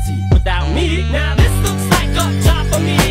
empty without me. Now this looks like a job for me.